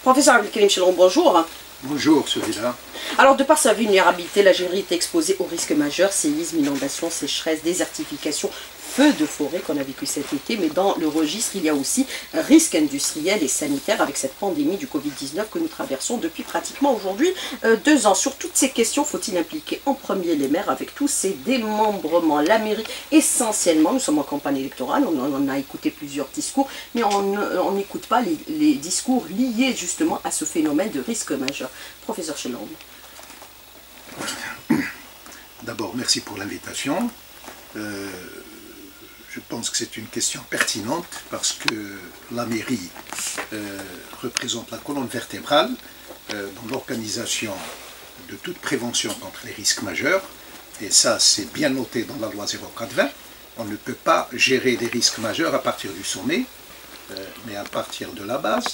Professeur Abdelkarim Chelron, bonjour. Bonjour, celui-là. Alors, de par sa vulnérabilité, l'Algérie est exposée aux risques majeurs, séismes, inondations, sécheresse, désertification, feux de forêt qu'on a vécu cet été, mais dans le registre, il y a aussi risques industriels et sanitaires avec cette pandémie du Covid-19 que nous traversons depuis pratiquement aujourd'hui 2 ans. Sur toutes ces questions, faut-il impliquer en premier les maires avec tous ces démembrements? La mairie, essentiellement, nous sommes en campagne électorale, on en a écouté plusieurs discours, mais on n'écoute pas les discours liés justement à ce phénomène de risque majeur. Professeur Chelron. D'abord, merci pour l'invitation. Je pense que c'est une question pertinente parce que la mairie représente la colonne vertébrale dans l'organisation de toute prévention contre les risques majeurs. Et ça, c'est bien noté dans la loi 04-20. On ne peut pas gérer des risques majeurs à partir du sommet, mais à partir de la base.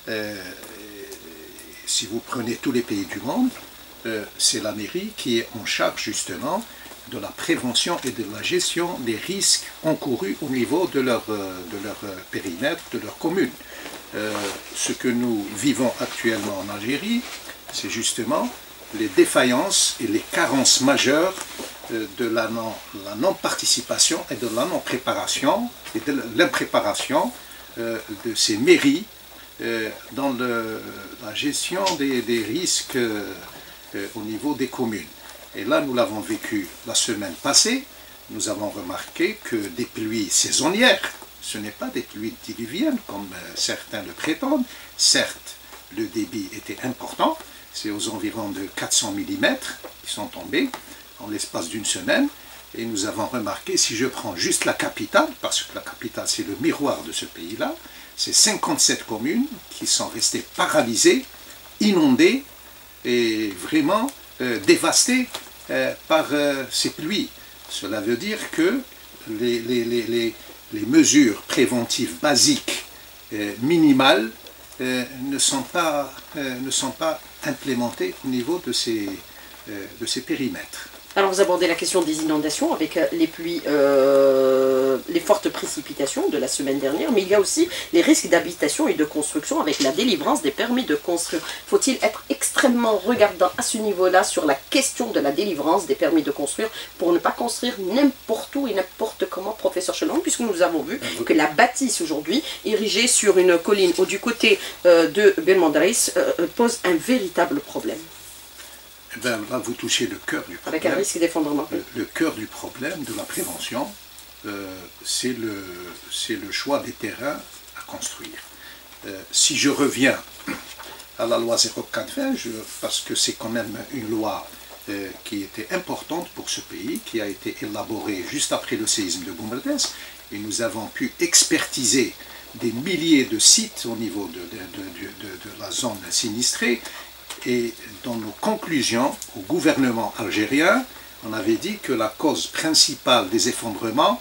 Si vous prenez tous les pays du monde, c'est la mairie qui est en charge justement de la prévention et de la gestion des risques encourus au niveau de leur périmètre, de leur commune. Ce que nous vivons actuellement en Algérie, c'est justement les défaillances et les carences majeures de la non-participation et de la non-préparation et de l'impréparation de ces mairies dans la gestion des risques au niveau des communes. Et là, nous l'avons vécu la semaine passée, nous avons remarqué que des pluies saisonnières, ce n'est pas des pluies diluviennes comme certains le prétendent. Certes, le débit était important, c'est aux environs de 400 mm qui sont tombés en l'espace d'une semaine. Et nous avons remarqué, si je prends juste la capitale, parce que la capitale c'est le miroir de ce pays-là, c'est 57 communes qui sont restées paralysées, inondées et vraiment dévastées par ces pluies. Cela veut dire que les mesures préventives basiques minimales ne sont pas implémentées au niveau de ces périmètres. Alors vous abordez la question des inondations avec les pluies, les fortes précipitations de la semaine dernière, mais il y a aussi les risques d'habitation et de construction avec la délivrance des permis de construire. Faut-il être extrêmement regardant à ce niveau-là sur la question de la délivrance des permis de construire pour ne pas construire n'importe où et n'importe comment, professeur Chelron, puisque nous avons vu que la bâtisse aujourd'hui, érigée sur une colline ou du côté de Belmondaris, pose un véritable problème. Eh bien, là, vous touchez le cœur du problème. Avec un risque d'effondrement. Le cœur du problème de la prévention, c'est le choix des terrains à construire. Si je reviens à la loi 04-20, parce que c'est quand même une loi qui était importante pour ce pays, qui a été élaborée juste après le séisme de Boumerdès, et nous avons pu expertiser des milliers de sites au niveau de la zone sinistrée. Et dans nos conclusions au gouvernement algérien, on avait dit que la cause principale des effondrements,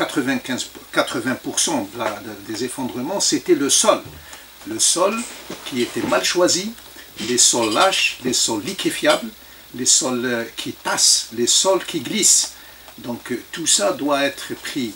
80% des effondrements, c'était le sol. Le sol qui était mal choisi, les sols lâches, les sols liquéfiables, les sols qui tassent, les sols qui glissent. Donc tout ça doit être pris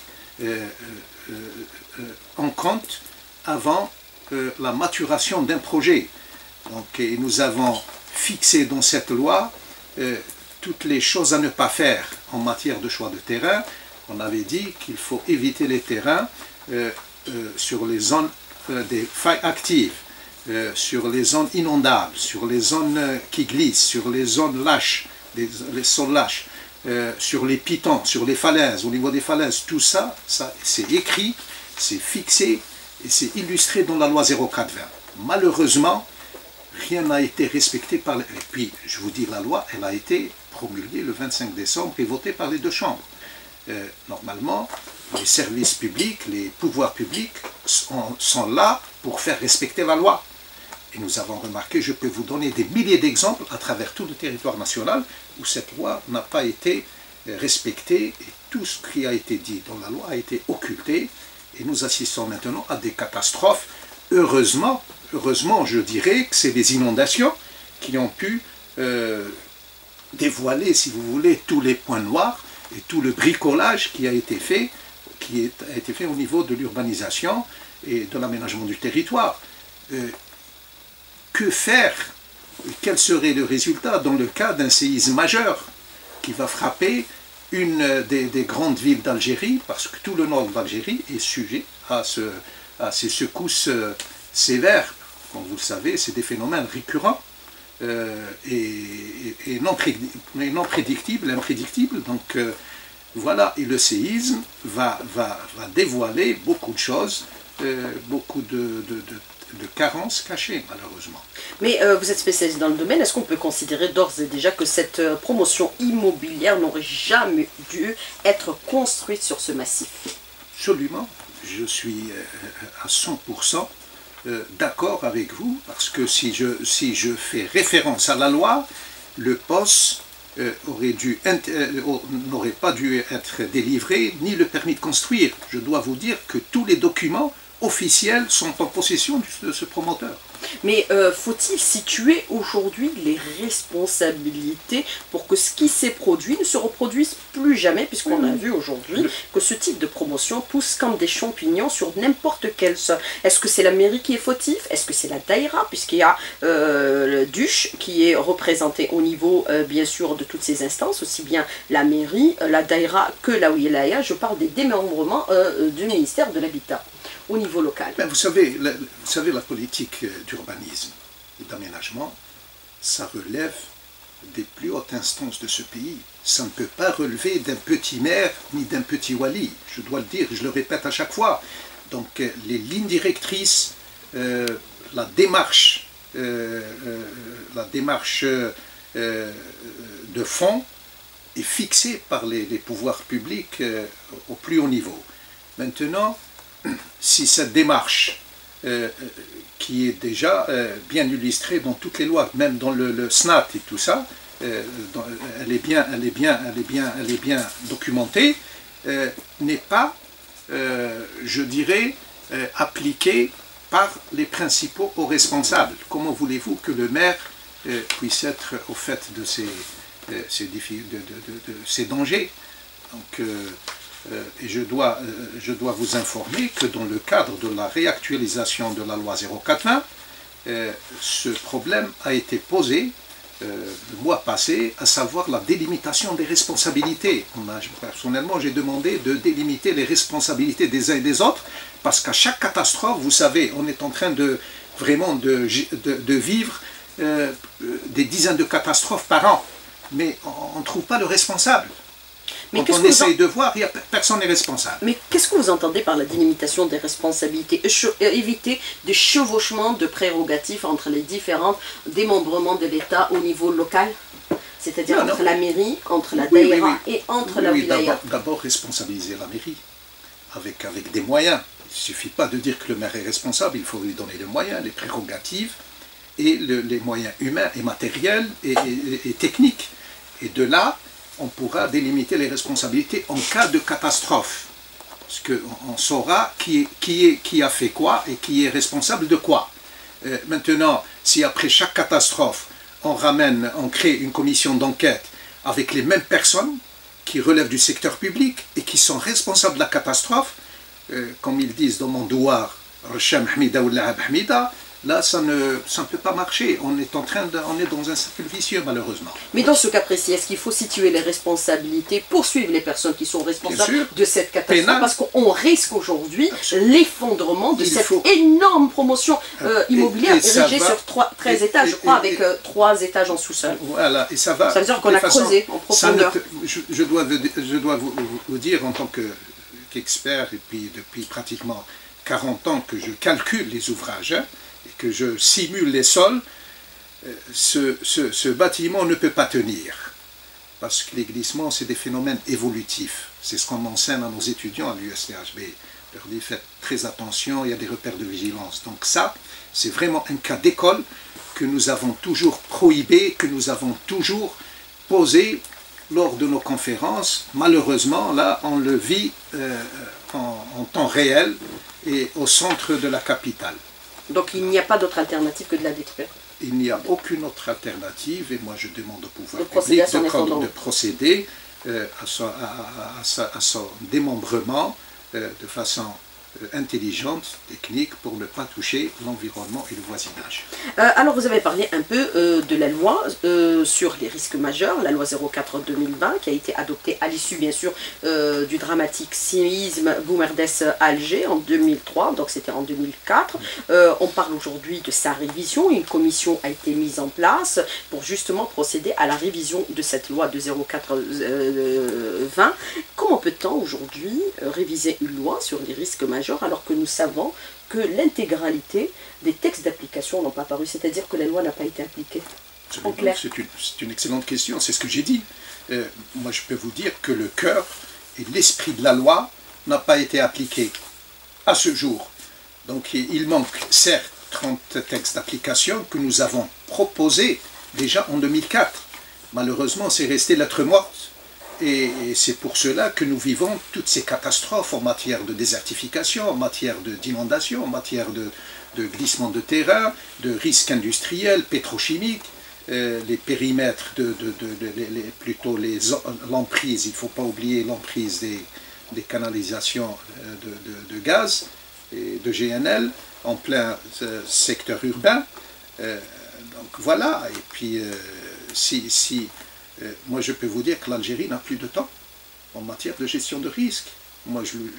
en compte avant la maturation d'un projet. Donc, et nous avons fixé dans cette loi toutes les choses à ne pas faire en matière de choix de terrain. On avait dit qu'il faut éviter les terrains sur les zones des failles actives, sur les zones inondables, sur les zones qui glissent, sur les zones lâches, les sols lâches, sur les pitons, sur les falaises, au niveau des falaises. Tout ça, c'est écrit, c'est fixé et c'est illustré dans la loi 04-20. Malheureusement, rien n'a été respecté par... Et puis, je vous dis, la loi, elle a été promulguée le 25 décembre et votée par les 2 chambres. Normalement, les services publics, les pouvoirs publics sont là pour faire respecter la loi. Et nous avons remarqué, je peux vous donner des milliers d'exemples à travers tout le territoire national où cette loi n'a pas été respectée et tout ce qui a été dit dans la loi a été occulté. Et nous assistons maintenant à des catastrophes. Heureusement, je dirais que c'est les inondations qui ont pu dévoiler, si vous voulez, tous les points noirs et tout le bricolage qui a été fait au niveau de l'urbanisation et de l'aménagement du territoire. que faire? Quel serait le résultat dans le cas d'un séisme majeur qui va frapper une des grandes villes d'Algérie, parce que tout le nord d'Algérie est sujet à ces secousses sévères. Comme vous le savez, c'est des phénomènes récurrents et non prédictibles, imprédictibles. Donc voilà, et le séisme va dévoiler beaucoup de choses, beaucoup de carences cachées, malheureusement. Mais vous êtes spécialiste dans le domaine, est-ce qu'on peut considérer d'ores et déjà que cette promotion immobilière n'aurait jamais dû être construite sur ce massif? Absolument, je suis à 100% d'accord avec vous, parce que si je fais référence à la loi, le POS n'aurait pas dû être délivré, ni le permis de construire. Je dois vous dire que tous les documents officiels sont en possession de ce promoteur. Mais faut-il situer aujourd'hui les responsabilités pour que ce qui s'est produit ne se reproduise plus jamais, puisqu'on a vu aujourd'hui que ce type de promotion pousse comme des champignons sur n'importe quel sol. Est-ce que c'est la mairie qui est fautif? Est-ce que c'est la daïra, puisqu'il y a le DUCH qui est représenté au niveau bien sûr de toutes ces instances, aussi bien la mairie, la daïra que la wilaya? Je parle des démembrements du ministère de l'Habitat au niveau local. Ben, vous savez, la politique d'urbanisme et d'aménagement, ça relève des plus hautes instances de ce pays. Ça ne peut pas relever d'un petit maire ni d'un petit wali. Je dois le dire, je le répète à chaque fois. Donc les lignes directrices, la démarche de fond est fixée par les pouvoirs publics au plus haut niveau. Maintenant, si cette démarche, qui est déjà bien illustrée dans toutes les lois, même dans le SNAT et tout ça, elle est bien documentée, n'est pas, je dirais, appliquée par les principaux responsables. Comment voulez-vous que le maire puisse être au fait de ces dangers? Donc, et je dois vous informer que dans le cadre de la réactualisation de la loi 0420, ce problème a été posé le mois passé, à savoir la délimitation des responsabilités. Personnellement, j'ai demandé de délimiter les responsabilités des uns et des autres, parce qu'à chaque catastrophe, vous savez, on est en train de vivre des dizaines de catastrophes par an, mais on ne trouve pas le responsable. Mais quand on essaye de voir, personne n'est responsable. Mais qu'est-ce que vous entendez par la délimitation des responsabilités? Éviter des chevauchements de prérogatives entre les différents démembrements de l'État au niveau local? C'est-à-dire entre la mairie, entre la daïra et entre la wilaya? D'abord responsabiliser la mairie avec des moyens. Il ne suffit pas de dire que le maire est responsable, il faut lui donner les moyens, les prérogatives et les moyens humains et matériels et techniques. Et de là, on pourra délimiter les responsabilités en cas de catastrophe. Parce qu'on saura qui a fait quoi et qui est responsable de quoi. Maintenant, si après chaque catastrophe, on crée une commission d'enquête avec les mêmes personnes qui relèvent du secteur public et qui sont responsables de la catastrophe, comme ils disent dans mon douar, Racham Hamida ou Lahab Hamida, là, ça ne peut pas marcher. On est dans un cercle vicieux, malheureusement. Mais dans ce cas précis, est-ce qu'il faut situer les responsabilités, poursuivre les personnes qui sont responsables de cette catastrophe? Parce qu'on risque aujourd'hui l'effondrement de cette énorme promotion immobilière érigée sur 13 étages, je crois, avec 3 étages en sous-sol. Voilà, et ça va. Ça veut dire qu'on a creusé en profondeur. Je dois vous dire, en tant qu'expert, et puis depuis pratiquement 40 ans que je calcule les ouvrages, et que je simule les sols, ce bâtiment ne peut pas tenir. Parce que les glissements, c'est des phénomènes évolutifs. C'est ce qu'on enseigne à nos étudiants à l'USTHB. On leur dit, faites très attention, il y a des repères de vigilance. Donc ça, c'est vraiment un cas d'école que nous avons toujours prohibé, que nous avons toujours posé lors de nos conférences. Malheureusement, là, on le vit en temps réel et au centre de la capitale. Donc il n'y a pas d'autre alternative que de la détruire? Il n'y a aucune autre alternative, et moi je demande au pouvoir public de procéder à son démembrement de façon intelligente, technique, pour ne pas toucher l'environnement et le voisinage. Alors vous avez parlé un peu de la loi sur les risques majeurs, la loi 04/2020 qui a été adoptée à l'issue bien sûr du dramatique séisme Boumerdès à Alger en 2003, donc c'était en 2004. On parle aujourd'hui de sa révision, une commission a été mise en place pour justement procéder à la révision de cette loi de 04/20. Comment peut-on aujourd'hui réviser une loi sur les risques majeurs alors que nous savons que l'intégralité des textes d'application n'ont pas paru, c'est-à-dire que la loi n'a pas été appliquée? En clair. C'est une excellente question, c'est ce que j'ai dit. Moi je peux vous dire que le cœur et l'esprit de la loi n'a pas été appliqué à ce jour. Donc il manque certes 30 textes d'application que nous avons proposés déjà en 2004. Malheureusement c'est resté lettre morte. Et c'est pour cela que nous vivons toutes ces catastrophes en matière de désertification, en matière d'inondation, en matière de glissement de terrain, de risques industriels, pétrochimiques, les périmètres, plutôt l'emprise, il ne faut pas oublier l'emprise des canalisations de gaz et de GNL en plein secteur urbain. Donc voilà, et puis moi, je peux vous dire que l'Algérie n'a plus de temps en matière de gestion de risque. Moi,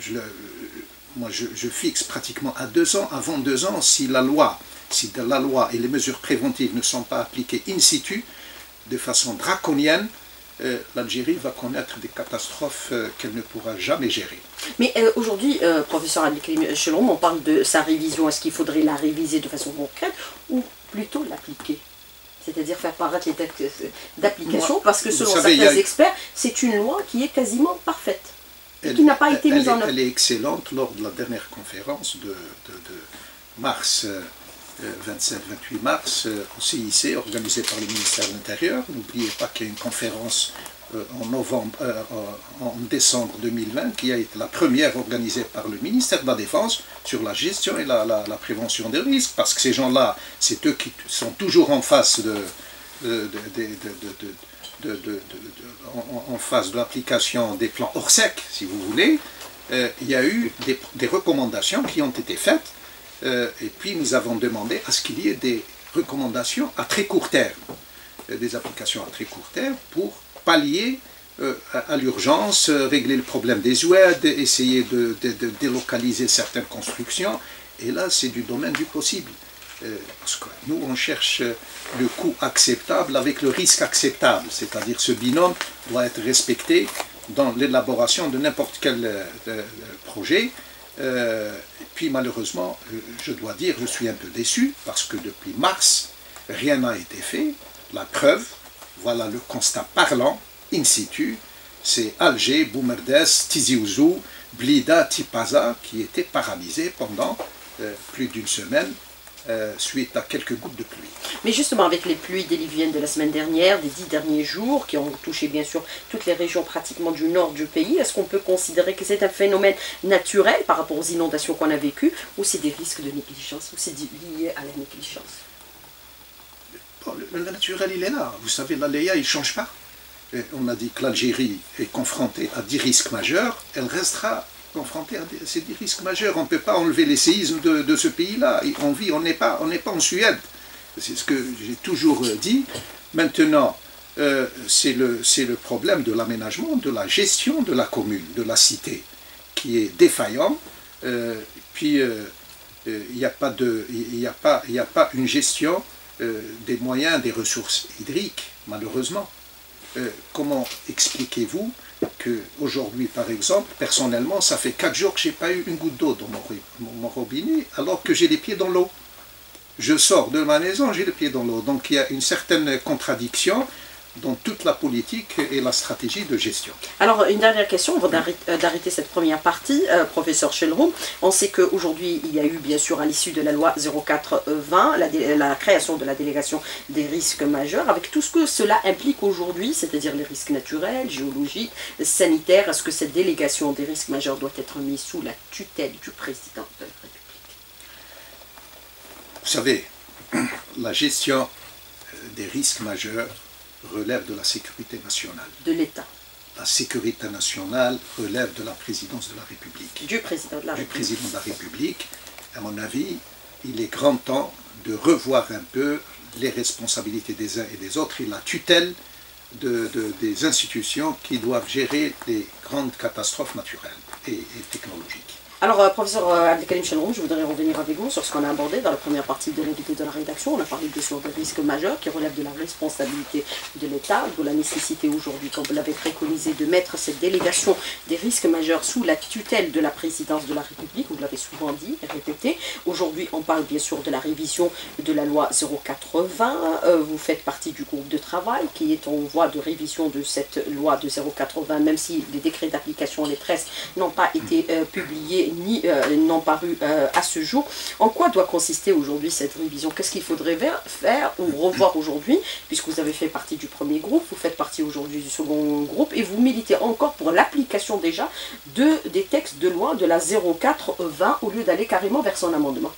je fixe pratiquement à 2 ans, avant 2 ans, si la loi et les mesures préventives ne sont pas appliquées in situ, de façon draconienne, l'Algérie va connaître des catastrophes qu'elle ne pourra jamais gérer. Mais aujourd'hui, professeur Abdelkrim Chelroum, on parle de sa révision. Est-ce qu'il faudrait la réviser de façon concrète ou plutôt l'appliquer? C'est-à-dire faire paraître les textes d'application, parce que selon certains experts, c'est une loi qui est quasiment parfaite, et qui n'a pas été mise en œuvre. Elle est excellente. Lors de la dernière conférence de mars, 27-28 mars, au CIC, organisée par le ministère de l'Intérieur. N'oubliez pas qu'il y a une conférence en décembre 2020, qui a été la première organisée par le ministère de la Défense sur la gestion et la prévention des risques, parce que ces gens-là, c'est eux qui sont toujours en face en face de l'application des plans Orsec, si vous voulez. Il y a eu des recommandations qui ont été faites, et puis nous avons demandé à ce qu'il y ait des recommandations à très court terme, des applications à très court terme pour pallier à l'urgence, régler le problème des oueds, essayer de délocaliser certaines constructions. Et là, c'est du domaine du possible. Parce que nous, on cherche le coût acceptable avec le risque acceptable. C'est-à-dire ce binôme doit être respecté dans l'élaboration de n'importe quel projet. Et puis malheureusement, je dois dire, je suis un peu déçu, parce que depuis mars, rien n'a été fait. La preuve, voilà le constat parlant, in situ, c'est Alger, Boumerdès, Tizi Ouzou, Blida, Tipaza, qui étaient paralysés pendant plus d'une semaine suite à quelques gouttes de pluie. Mais justement, avec les pluies diluviennes de la semaine dernière, des 10 derniers jours, qui ont touché bien sûr toutes les régions pratiquement du nord du pays, est-ce qu'on peut considérer que c'est un phénomène naturel par rapport aux inondations qu'on a vécues, ou c'est des risques de négligence, ou c'est lié à la négligence? Le naturel, il est là. Vous savez, l'aléa, il ne change pas. Et on a dit que l'Algérie est confrontée à 10 risques majeurs, elle restera confrontée à ces 10 risques majeurs. On ne peut pas enlever les séismes de ce pays-là. On n'est pas en Suède. C'est ce que j'ai toujours dit. Maintenant, c'est le problème de l'aménagement, de la gestion de la commune, de la cité, qui est défaillant. Puis, il n'y a pas une gestion des moyens, des ressources hydriques, malheureusement. Comment expliquez-vous qu'aujourd'hui, par exemple, personnellement, ça fait 4 jours que je n'ai pas eu une goutte d'eau dans mon robinet, alors que j'ai les pieds dans l'eau? Je sors de ma maison, j'ai les pieds dans l'eau. Donc il y a une certaine contradiction dans toute la politique et la stratégie de gestion. Alors, une dernière question, avant d'arrêter cette première partie, professeur Chelroum. On sait qu'aujourd'hui, il y a eu, bien sûr, à l'issue de la loi 04/20, la création de la délégation des risques majeurs, avec tout ce que cela implique aujourd'hui, c'est-à-dire les risques naturels, géologiques, sanitaires. Est-ce que cette délégation des risques majeurs doit être mise sous la tutelle du président de la République? Vous savez, la gestion des risques majeurs relève de la sécurité nationale. De l'État. la sécurité nationale relève de la présidence de la République. Du président de la République. Du président de la République. À mon avis, il est grand temps de revoir un peu les responsabilités des uns et des autres et la tutelle des institutions qui doivent gérer les grandes catastrophes naturelles et technologiques. Alors, professeur Abdelkarim Chenroum, je voudrais revenir avec vous sur ce qu'on a abordé dans la première partie de l'invité de la rédaction. On a parlé bien sûr des risques majeurs qui relèvent de la responsabilité de l'État, de la nécessité aujourd'hui, comme vous l'avez préconisé, de mettre cette délégation des risques majeurs sous la tutelle de la présidence de la République. Vous l'avez souvent dit et répété. Aujourd'hui, on parle bien sûr de la révision de la loi 080. Vous faites partie du groupe de travail qui est en voie de révision de cette loi de 080, même si les décrets d'application, les presses n'ont pas été publiés ni n'ont paru à ce jour. En quoi doit consister aujourd'hui cette révision? Qu'est-ce qu'il faudrait faire ou revoir aujourd'hui, puisque vous avez fait partie du premier groupe, vous faites partie aujourd'hui du second groupe, et vous militez encore pour l'application déjà des textes de loi de la 080 au lieu d'aller carrément vers son amendement?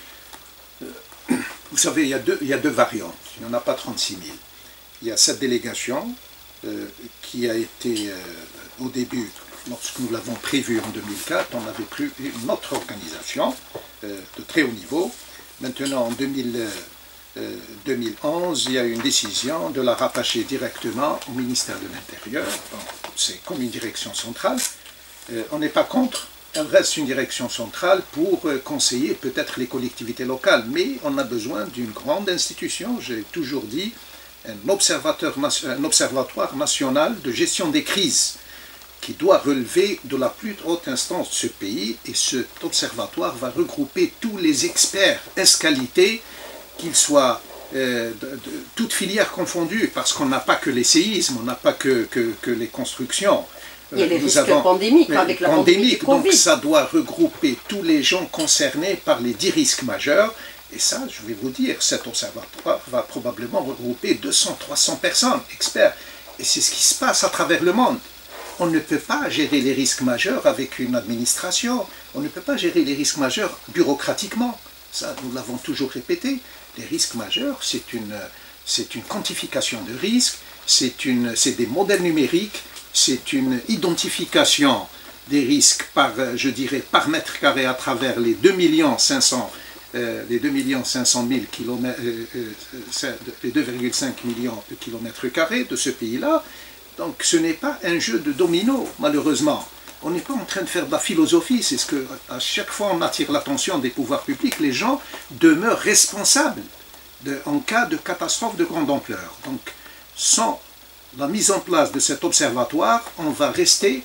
Vous savez, il y a deux variantes. Il n'y en a pas 36 000. Il y a cette délégation qui a été au début, lorsque nous l'avons prévu en 2004, on avait pris une autre organisation de très haut niveau. Maintenant, en 2011, il y a eu une décision de la rattacher directement au ministère de l'Intérieur. C'est comme une direction centrale. On n'est pas contre. Elle reste une direction centrale pour conseiller peut-être les collectivités locales. Mais on a besoin d'une grande institution, j'ai toujours dit, un observatoire national de gestion des crises, qui doit relever de la plus haute instance de ce pays, et cet observatoire va regrouper tous les experts ès-qualité, qu'ils soient toutes filières confondues, parce qu'on n'a pas que les séismes, on n'a pas que les constructions. Il y a les risques pandémiques avec la pandémie du Covid. Donc ça doit regrouper tous les gens concernés par les 10 risques majeurs, et ça, je vais vous dire, cet observatoire va probablement regrouper 200-300 personnes, experts, et c'est ce qui se passe à travers le monde. On ne peut pas gérer les risques majeurs avec une administration, on ne peut pas gérer les risques majeurs bureaucratiquement. Ça, nous l'avons toujours répété. Les risques majeurs, c'est une quantification de risques, c'est des modèles numériques, c'est une identification des risques par, je dirais, par mètre carré à travers les 2 500 000 kilomètres, les 2,5 millions de kilomètres carrés de ce pays-là. Donc ce n'est pas un jeu de domino, malheureusement. On n'est pas en train de faire de la philosophie, c'est ce que, à chaque fois on attire l'attention des pouvoirs publics, les gens demeurent responsables en cas de catastrophe de grande ampleur. Donc sans la mise en place de cet observatoire, on va rester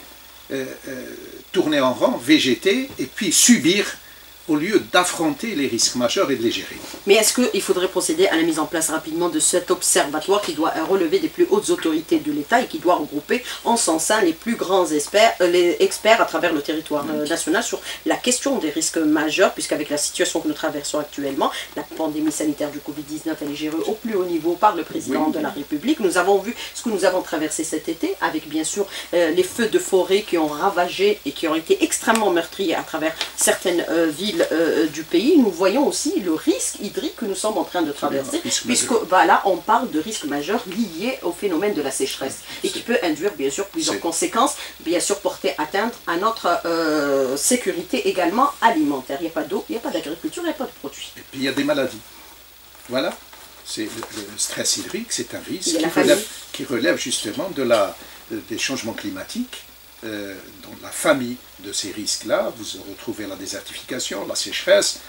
tourner en rond, végéter et puis subir au lieu d'affronter les risques majeurs et de les gérer. Mais est-ce qu'il faudrait procéder à la mise en place rapidement de cet observatoire qui doit relever des plus hautes autorités de l'État et qui doit regrouper en son sein les plus grands experts à travers le territoire national sur la question des risques majeurs, puisqu'avec la situation que nous traversons actuellement, la pandémie sanitaire du Covid-19, elle est gérée au plus haut niveau par le président de la République. Nous avons vu ce que nous avons traversé cet été, avec bien sûr les feux de forêt qui ont ravagé et qui ont été extrêmement meurtriers à travers certaines villes du pays. Nous voyons aussi le risque hydrique que nous sommes en train de traverser, puisque là on parle de risques majeurs liés au phénomène de la sécheresse et qui peut induire bien sûr plusieurs conséquences, bien sûr porter atteinte à notre sécurité également alimentaire. Il n'y a pas d'eau, il n'y a pas d'agriculture, il n'y a pas de produits. Et puis il y a des maladies. Voilà. C'est le stress hydrique, c'est un risque qui relève justement des changements climatiques. Dans la famille de ces risques-là, vous retrouvez la désertification, la sécheresse,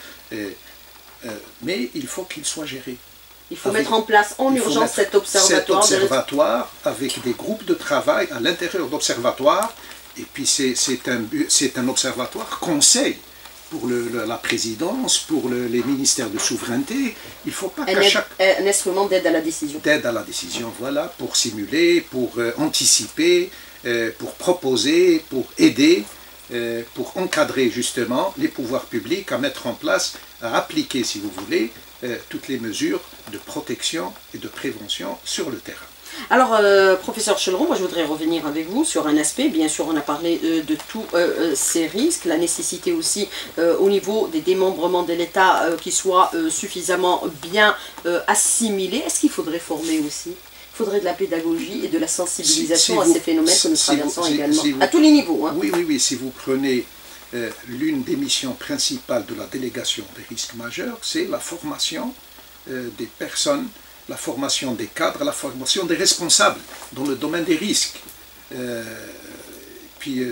mais il faut qu'il soit géré. Il faut mettre en place en urgence cet observatoire. Cet observatoire avec des groupes de travail à l'intérieur d'observatoires, et puis c'est un observatoire conseil pour la présidence, pour les ministères de souveraineté. Il ne faut pas qu'à chaque... Un instrument d'aide à la décision. D'aide à la décision, voilà, pour simuler, pour anticiper, pour proposer, pour aider, pour encadrer justement les pouvoirs publics à mettre en place, à appliquer, si vous voulez, toutes les mesures de protection et de prévention sur le terrain. Alors, professeur Chenroum, moi je voudrais revenir avec vous sur un aspect. Bien sûr, on a parlé de tous ces risques, la nécessité aussi au niveau des démembrements de l'État qui soient suffisamment bien assimilés. Est-ce qu'il faudrait former aussi faudrait de la pédagogie et de la sensibilisation à vous- ces phénomènes que nous si vous- traversons si- également, si vous- à tous les niveaux. Hein. Oui, oui, oui, si vous prenez l'une des missions principales de la délégation des risques majeurs, c'est la formation des personnes, la formation des cadres, la formation des responsables dans le domaine des risques. Puis,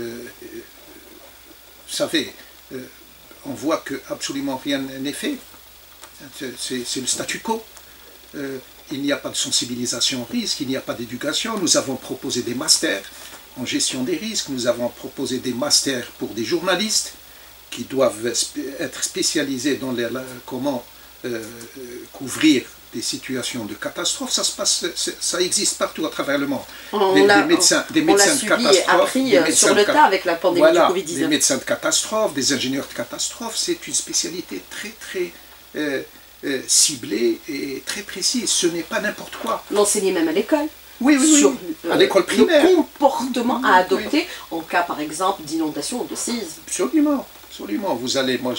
vous savez, on voit que absolument rien n'est fait. C'est le statu quo. Il n'y a pas de sensibilisation au risque, il n'y a pas d'éducation. Nous avons proposé des masters en gestion des risques, nous avons proposé des masters pour des journalistes qui doivent être spécialisés dans comment couvrir des situations de catastrophe. Ça existe partout à travers le monde. Des médecins de catastrophe, sur le tas avec la pandémie du Covid-19. Des médecins de catastrophe, des ingénieurs de catastrophe, c'est une spécialité très très ciblée et très précise. Ce n'est pas n'importe quoi. L'enseigner même à l'école. Oui, sur à l'école primaire. Le comportement à adopter en cas, par exemple, d'inondation ou de séisme. Absolument, absolument. Vous allez, moi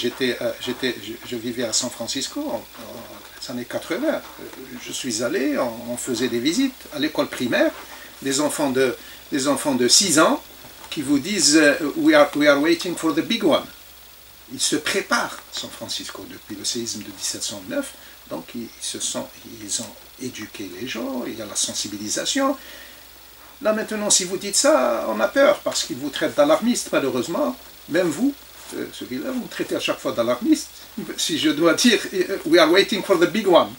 je vivais à San Francisco dans les années 80. Je suis allé, on faisait des visites à l'école primaire, des enfants de 6 ans qui vous disent we are waiting for the big one. Ils se préparent, San Francisco, depuis le séisme de 1709, donc ils ont éduqué les gens, il y a la sensibilisation. Là maintenant, si vous dites ça, on a peur, parce qu'ils vous traitent d'alarmiste, malheureusement. Même vous, celui-là, vous me traitez à chaque fois d'alarmiste. Si je dois dire, we are waiting for the big one.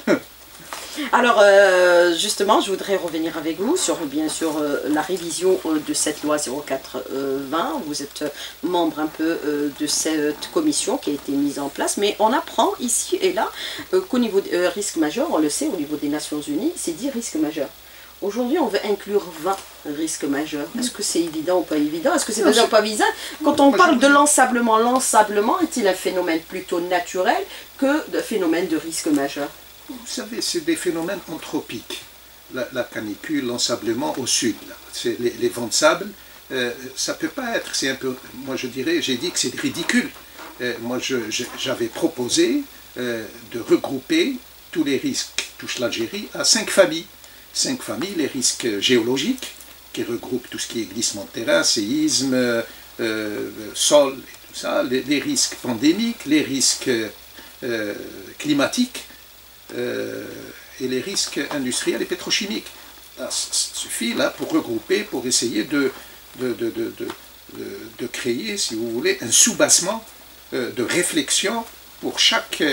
Alors, justement, je voudrais revenir avec vous sur, bien sûr, la révision de cette loi 04-20. Vous êtes membre un peu de cette commission qui a été mise en place, mais on apprend ici et là qu'au niveau des risques majeurs, on le sait, au niveau des Nations Unies, c'est 10 risques majeurs. Aujourd'hui, on veut inclure 20 risques majeurs. Est-ce que c'est évident ou pas évident? Est-ce que c'est déjà pas évident? Quand on parle de l'ensablement, l'ensablement est-il un phénomène plutôt naturel que de phénomène de risque majeur? Vous savez, c'est des phénomènes anthropiques. La canicule, l'ensablement au sud, les vents de sable, ça ne peut pas être, c'est un peu, moi je dirais, j'ai dit que c'est ridicule. Moi j'avais proposé de regrouper tous les risques qui touchent l'Algérie à 5 familles. 5 familles, les risques géologiques, qui regroupent tout ce qui est glissement de terrain, séisme, sol et tout ça, les risques pandémiques, les risques climatiques, et les risques industriels et pétrochimiques. Ça suffit là pour regrouper, pour essayer de créer, si vous voulez, un soubassement de réflexion pour chaque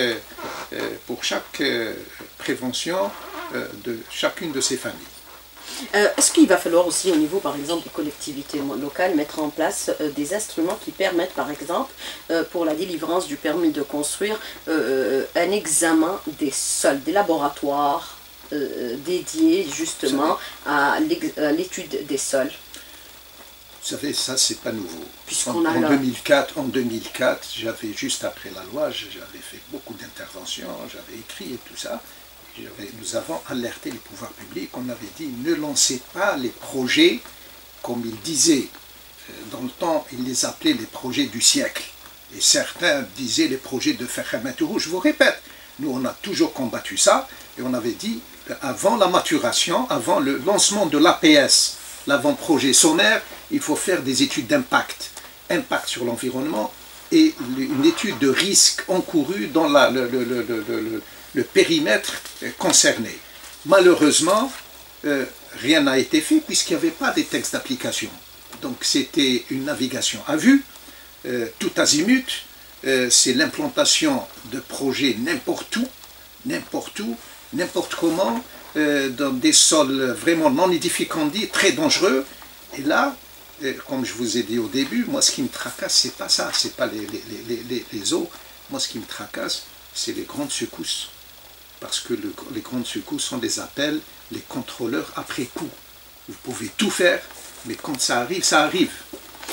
prévention de chacune de ces familles. Est-ce qu'il va falloir aussi au niveau par exemple des collectivités locales mettre en place des instruments qui permettent par exemple pour la délivrance du permis de construire un examen des sols, des laboratoires dédiés justement à l'étude des sols? Vous savez, ça c'est pas nouveau. En 2004, j'avais juste après la loi, j'avais fait beaucoup d'interventions, j'avais écrit et tout ça. Nous avons alerté les pouvoirs publics, on avait dit ne lancez pas les projets comme ils disaient. Dans le temps, ils les appelaient les projets du siècle. Et certains disaient les projets de Ferramentourou. Je vous répète, nous on a toujours combattu ça et on avait dit avant la maturation, avant le lancement de l'APS, l'avant-projet sommaire, il faut faire des études d'impact. Impact sur l'environnement et une étude de risque encouru dans le périmètre concerné. Malheureusement, rien n'a été fait puisqu'il n'y avait pas des textes d'application. Donc c'était une navigation à vue, tout azimut, c'est l'implantation de projets n'importe où, n'importe comment, dans des sols vraiment non édificandis, très dangereux. Et là, comme je vous ai dit au début, moi ce qui me tracasse, c'est pas ça, c'est pas les eaux. Moi ce qui me tracasse, c'est les grandes secousses. Parce que les grandes secousses, on les appelle les contrôleurs après coup. Vous pouvez tout faire, mais quand ça arrive, ça arrive.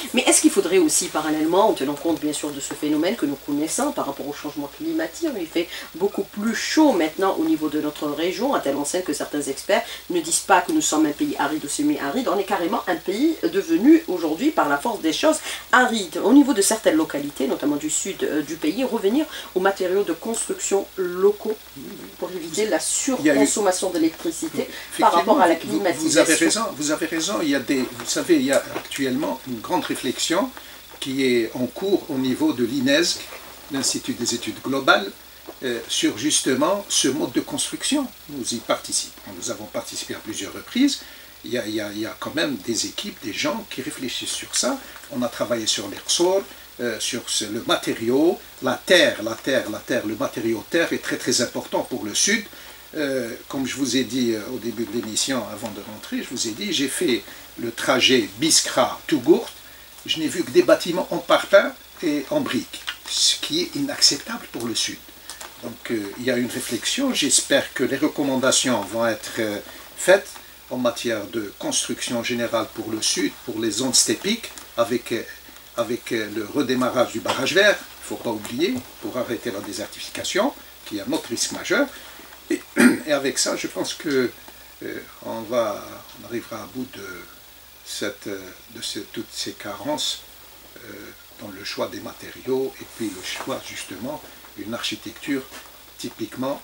Mais est-ce qu'il faudrait aussi, parallèlement, en tenant compte bien sûr de ce phénomène que nous connaissons par rapport au changement climatique, il fait beaucoup plus chaud maintenant au niveau de notre région, à telle enseigne que certains experts ne disent pas que nous sommes un pays aride ou semi-aride, on est carrément un pays devenu aujourd'hui, par la force des choses, aride. Au niveau de certaines localités, notamment du sud du pays, revenir aux matériaux de construction locaux pour éviter la surconsommation d'électricité par rapport à la climatisation. Vous avez raison, vous savez, il y a actuellement une grande réflexion qui est en cours au niveau de l'INESG, l'Institut des études globales, sur justement ce mode de construction. Nous y participons, nous avons participé à plusieurs reprises. Il y a quand même des équipes, des gens qui réfléchissent sur ça. On a travaillé sur les ressorts, sur le matériau, la terre, le matériau terre est très très important pour le sud. Comme je vous ai dit au début de l'émission, avant de rentrer, je vous ai dit, j'ai fait le trajet Biskra-Tougourt, je n'ai vu que des bâtiments en parpaing et en briques, ce qui est inacceptable pour le sud. Donc il y a une réflexion, j'espère que les recommandations vont être faites en matière de construction générale pour le sud, pour les zones stépiques, avec le redémarrage du barrage vert, il ne faut pas oublier, pour arrêter la désertification, qui est un autre risque majeur. Et avec ça, je pense que on arrivera à bout de toutes ces carences dans le choix des matériaux et puis le choix justement d'une architecture typiquement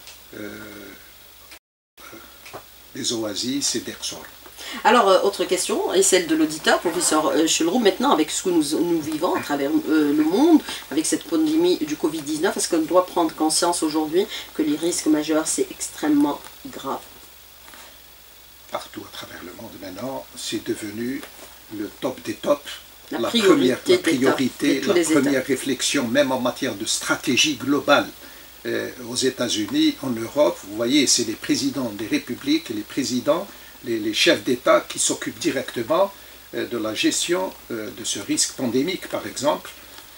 des oasis et des ressorts. Alors, autre question, et celle de l'auditeur, professeur Chelroux, maintenant avec ce que nous vivons à travers le monde, avec cette pandémie du Covid-19, est-ce qu'on doit prendre conscience aujourd'hui que les risques majeurs, c'est extrêmement grave? Partout à travers le monde maintenant, c'est devenu le top des tops, la première réflexion, même en matière de stratégie globale. Aux États-Unis, en Europe, vous voyez, c'est les présidents des républiques et les présidents, les chefs d'État qui s'occupent directement de la gestion de ce risque pandémique, par exemple.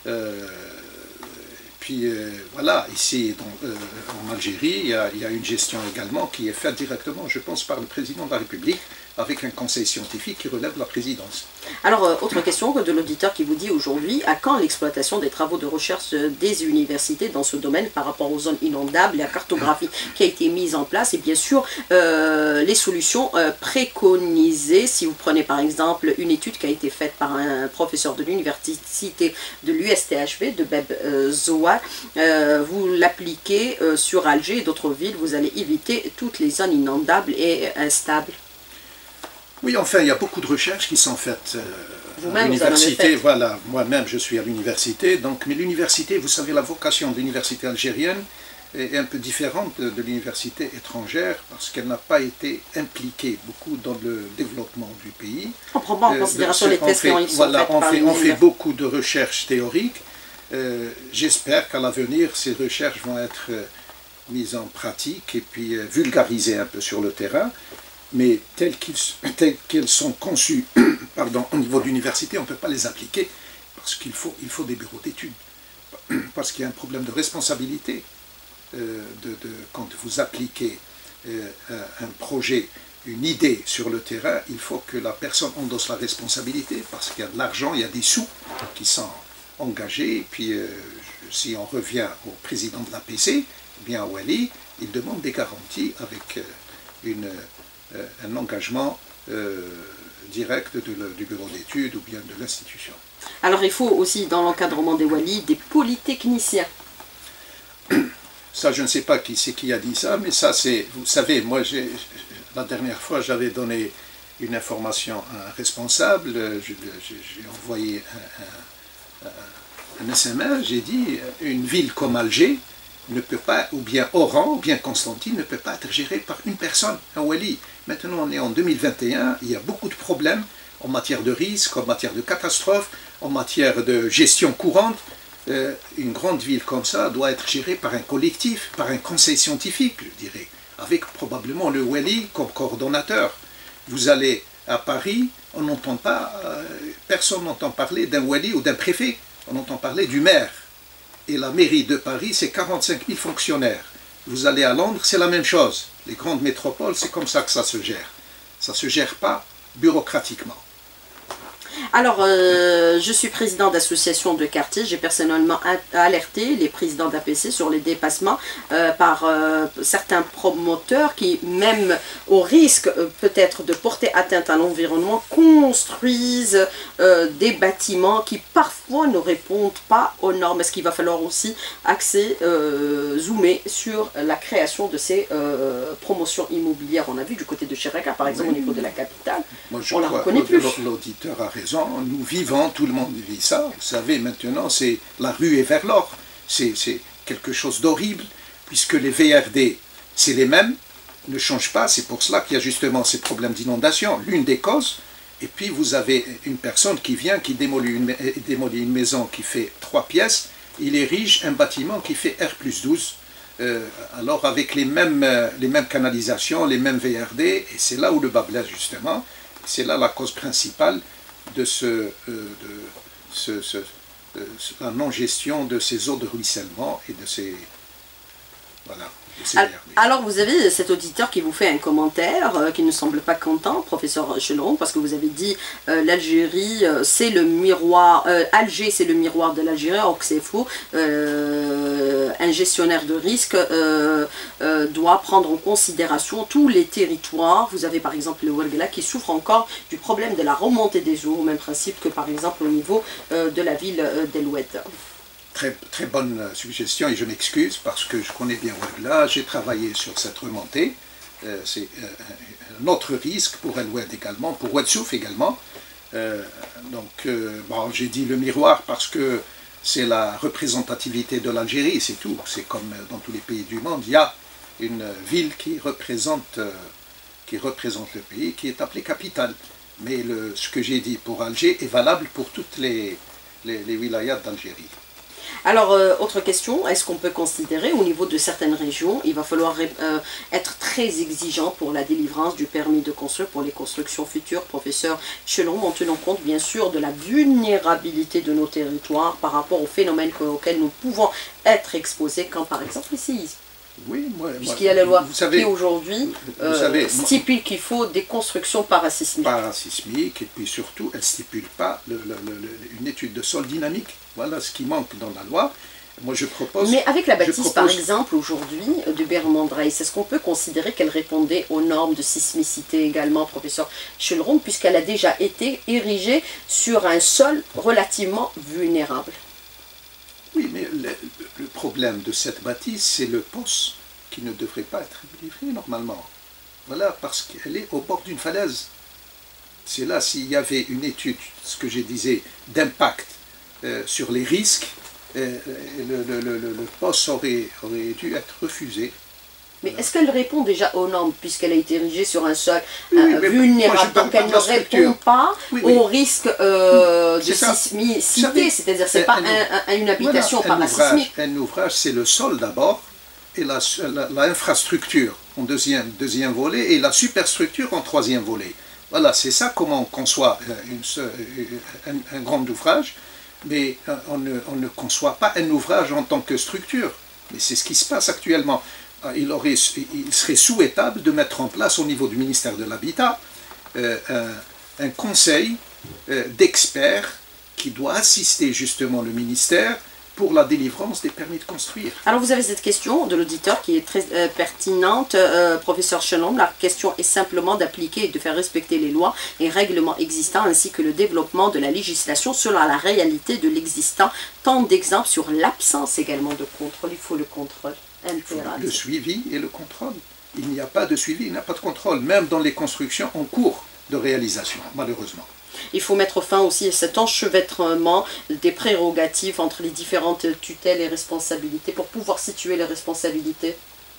Puis voilà, ici en Algérie, il y a une gestion également qui est faite directement, je pense, par le président de la République, avec un conseil scientifique qui relève de la présidence. Alors, autre question de l'auditeur qui vous dit aujourd'hui, à quand l'exploitation des travaux de recherche des universités dans ce domaine par rapport aux zones inondables, la cartographie qui a été mise en place et bien sûr les solutions préconisées. Si vous prenez par exemple une étude qui a été faite par un professeur de l'université de l'USTHB, de Beb Zoa, vous l'appliquez sur Alger et d'autres villes, vous allez éviter toutes les zones inondables et instables. Oui, enfin, il y a beaucoup de recherches qui sont faites à l'université. Voilà, moi-même, je suis à l'université. Mais l'université, vous savez, la vocation de l'université algérienne est un peu différente de l'université étrangère parce qu'elle n'a pas été impliquée beaucoup dans le développement du pays. On prend pas en considération les tests qui ont été faits. On fait beaucoup de recherches théoriques. J'espère qu'à l'avenir, ces recherches vont être mises en pratique et puis vulgarisées un peu sur le terrain. Mais telles qu'elles sont conçues au niveau de l'université, on ne peut pas les appliquer parce qu'il faut des bureaux d'études. Parce qu'il y a un problème de responsabilité. Quand vous appliquez un projet, une idée sur le terrain, il faut que la personne endosse la responsabilité parce qu'il y a de l'argent, il y a des sous qui sont engagés. Et puis, si on revient au président de l'APC, bien à Wali, il demande des garanties avec un engagement direct du bureau d'études ou bien de l'institution. Alors il faut aussi dans l'encadrement des Wali des polytechniciens. Ça je ne sais pas qui c'est qui a dit ça, mais ça c'est, vous savez, moi la dernière fois j'avais donné une information à un responsable, j'ai envoyé un SMS, j'ai dit une ville comme Alger ne peut pas, ou bien Oran, ou bien Constantine, ne peut pas être gérée par une personne, un wali. Maintenant, on est en 2021, il y a beaucoup de problèmes en matière de risque, en matière de catastrophe, en matière de gestion courante. Une grande ville comme ça doit être gérée par un collectif, par un conseil scientifique, je dirais, avec probablement le wali comme coordonnateur. Vous allez à Paris, on n'entend pas, personne n'entend parler d'un wali ou d'un préfet, on entend parler du maire. Et la mairie de Paris, c'est 45 000 fonctionnaires. Vous allez à Londres, c'est la même chose. Les grandes métropoles, c'est comme ça que ça se gère. Ça ne se gère pas bureaucratiquement. Alors, je suis président d'association de quartier. J'ai personnellement alerté les présidents d'APC sur les dépassements par certains promoteurs qui, même au risque peut-être de porter atteinte à l'environnement, construisent des bâtiments qui parfois ne répondent pas aux normes. Est-ce qu'il va falloir aussi axer, zoomer sur la création de ces promotions immobilières? On a vu du côté de Chiraka, par exemple, au niveau de la capitale. Moi, je on la crois, reconnaît plus. L'auditeur a raison, nous vivons, tout le monde vit ça. Vous savez, maintenant, c'est la rue est vers l'or. C'est quelque chose d'horrible, puisque les VRD, c'est les mêmes, ne changent pas. C'est pour cela qu'il y a justement ces problèmes d'inondation, l'une des causes. Et puis, vous avez une personne qui vient, qui démolit une maison qui fait 3 pièces, il érige un bâtiment qui fait R+12. Alors avec les mêmes canalisations, les mêmes VRD, et c'est là où le bas blesse justement, c'est là la cause principale de la non-gestion de ces eaux de ruissellement et de ces, voilà, de ces VRD. Alors vous avez cet auditeur qui vous fait un commentaire qui ne semble pas content, professeur Chelon, parce que vous avez dit l'Algérie c'est le miroir, Alger c'est le miroir de l'Algérie, or que c'est faux. Un gestionnaire de risque doit prendre en considération tous les territoires. Vous avez par exemple le Ouargla qui souffre encore du problème de la remontée des eaux, au même principe que par exemple au niveau de la ville d'El Oued. Très bonne suggestion, et je m'excuse parce que je connais bien Ouargla, j'ai travaillé sur cette remontée. C'est un autre risque pour El Oued également, pour Ouadsouf également. Bon, j'ai dit le miroir parce que c'est la représentativité de l'Algérie, c'est tout. C'est comme dans tous les pays du monde, il y a une ville qui représente le pays, qui est appelée capitale. Mais ce que j'ai dit pour Alger est valable pour toutes les wilayas d'Algérie. Alors, autre question, est-ce qu'on peut considérer au niveau de certaines régions, il va falloir être très exigeant pour la délivrance du permis de construire pour les constructions futures, professeur Chelon, en tenant compte bien sûr de la vulnérabilité de nos territoires par rapport aux phénomènes auxquels nous pouvons être exposés, quand par exemple les séismes? Oui, puisqu'il y a la loi qui aujourd'hui stipule qu'il faut des constructions parasismiques. Parasismiques, et puis surtout, elle ne stipule pas une étude de sol dynamique. Voilà ce qui manque dans la loi. Moi, je propose... Mais avec la bâtisse, par exemple, aujourd'hui, de Bermond-Reis, est-ce qu'on peut considérer qu'elle répondait aux normes de sismicité également, professeur Chelron, puisqu'elle a déjà été érigée sur un sol relativement vulnérable? Oui, mais le problème de cette bâtisse, c'est le poste qui ne devrait pas être livré normalement. Voilà, parce qu'elle est au bord d'une falaise. C'est là, s'il y avait une étude, ce que je disais, d'impact sur les risques, le poste aurait dû être refusé. Mais est-ce qu'elle répond déjà aux normes, puisqu'elle a été érigée sur un sol vulnérable, donc elle ne répond pas au risque de sismicité, c'est-à-dire c'est pas une habitation parasismique. Un ouvrage, c'est le sol d'abord, et l'infrastructure en deuxième volet, et la superstructure en troisième volet. Voilà, c'est ça comment on conçoit un grand ouvrage, mais on ne conçoit pas un ouvrage en tant que structure. Mais c'est ce qui se passe actuellement. Il serait souhaitable de mettre en place au niveau du ministère de l'Habitat un conseil d'experts qui doit assister justement le ministère pour la délivrance des permis de construire. Alors vous avez cette question de l'auditeur qui est très pertinente, professeur Chelon. La question est simplement d'appliquer et de faire respecter les lois et règlements existants ainsi que le développement de la législation selon la réalité de l'existant. Tant d'exemples sur l'absence également de contrôle. Il faut le contrôle. Le suivi et le contrôle. Il n'y a pas de suivi, il n'y a pas de contrôle, même dans les constructions en cours de réalisation, malheureusement. Il faut mettre fin aussi à cet enchevêtrement des prérogatives entre les différentes tutelles et responsabilités pour pouvoir situer les responsabilités.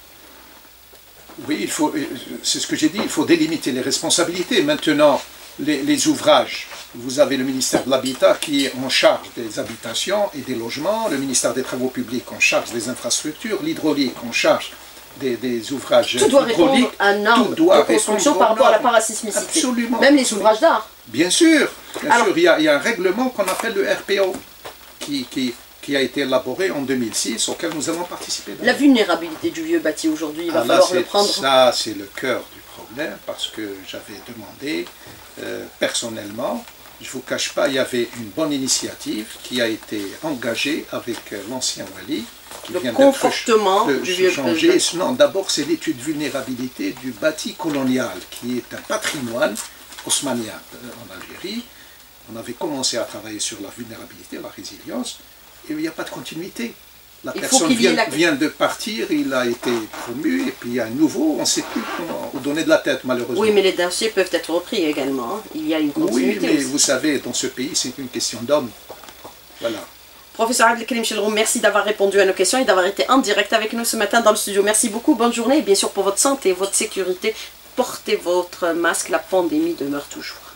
Oui, c'est ce que j'ai dit, il faut délimiter les responsabilités. Maintenant, les ouvrages, vous avez le ministère de l'Habitat qui est en charge des habitations et des logements, le ministère des Travaux publics en charge des infrastructures, l'hydraulique en charge des ouvrages hydrauliques. Tout doit répondre à un norme de construction par rapport à la parasismicité. Absolument. Même les ouvrages d'art. Bien sûr, il y a un règlement qu'on appelle le RPO qui a été élaboré en 2006, auquel nous avons participé. La vulnérabilité du vieux bâti aujourd'hui, il va falloir le prendre. Ça, c'est le cœur du problème, parce que j'avais demandé personnellement je ne vous cache pas, il y avait une bonne initiative qui a été engagée avec l'ancien Wali. Le confortement du vieux changer. Non, d'abord, c'est l'étude de vulnérabilité du bâti colonial, qui est un patrimoine haussmannien en Algérie. On avait commencé à travailler sur la vulnérabilité, la résilience, et il n'y a pas de continuité. La personne vient de partir, il a été promu, et puis il y a un nouveau, on ne sait plus où donner de la tête, malheureusement. Oui, mais les dossiers peuvent être repris également. Il y a une continuité. Oui, mais aussi. vous savez, dans ce pays, c'est une question d'homme. Voilà. Professeur Abdelkrim Chelroum, merci d'avoir répondu à nos questions et d'avoir été en direct avec nous ce matin dans le studio. Merci beaucoup, bonne journée et bien sûr pour votre santé et votre sécurité, portez votre masque, la pandémie demeure toujours.